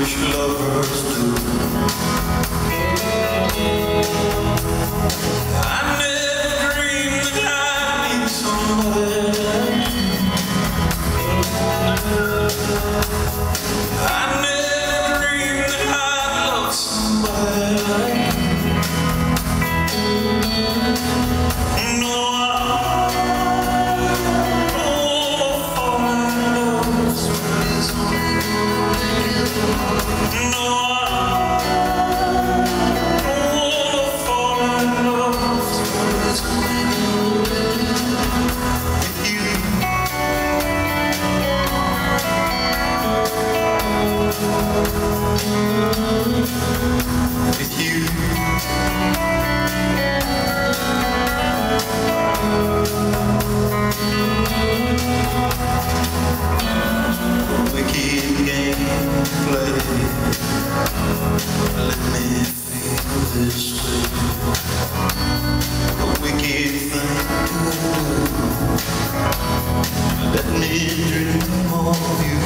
foolish lovers do. I never dreamed that I'd meet somebody like you. I never dreamed that I'd love somebody like you. With you, a wicked game to play. Let me feel this way. A wicked thing to do. Let me dream of you.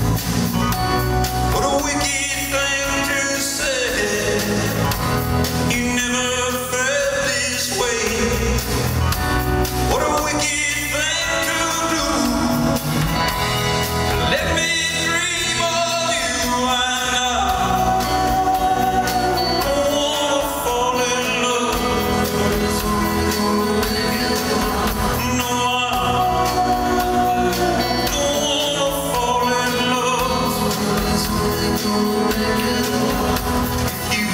What a wicked thing to say. You never felt this way. What a wicked thing to do. Let me dream of you. I wanna fall in love. No, I don't wanna fall in love with you.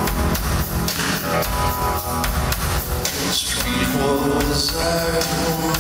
Street was desire.